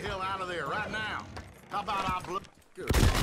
hell out of there right now. How about I blow? Good.